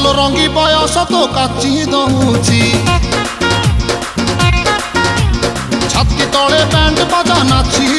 ଆଲୋ ରଙ୍ଗୀ ବୟସ ତ କାଚି ଦଉଚି ଛାତି ତଳେ ବ୍ୟାଣ୍ଡ ବାଜା ନାଚି